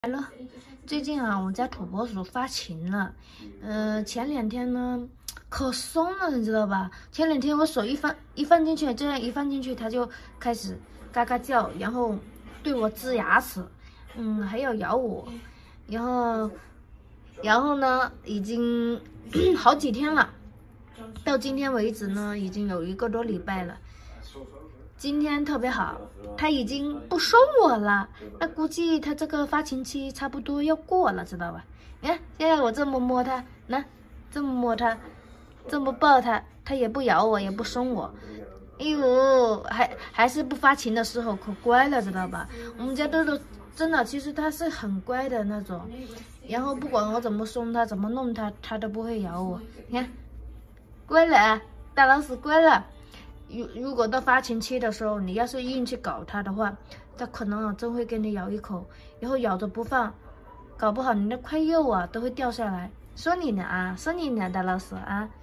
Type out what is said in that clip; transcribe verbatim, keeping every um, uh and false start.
来了，最近啊，我们家土拨鼠发情了。呃，前两天呢，可松了，你知道吧？前两天我手一放一放进去，这样一放进去，它就开始嘎嘎叫，然后对我呲牙齿，嗯，还要咬我，然后，然后呢，已经好几天了，到今天为止呢，已经有一个多礼拜了。今天特别好，它已经不凶我了，那估计它这个发情期差不多要过了，知道吧？你看，现在我这么摸它，那这么摸它，这么抱它，它也不咬我，也不凶我。哎呦，还还是不发情的时候可乖了，知道吧？我们家豆豆真的，其实它是很乖的那种，然后不管我怎么凶它，怎么弄它，它都不会咬我。你看，乖了，大老鼠乖了。如如果到发情期的时候，你要是硬去搞它的话，它可能啊真会给你咬一口，然后咬着不放，搞不好你那块肉啊都会掉下来。说你呢啊，说你呢，大老鼠啊。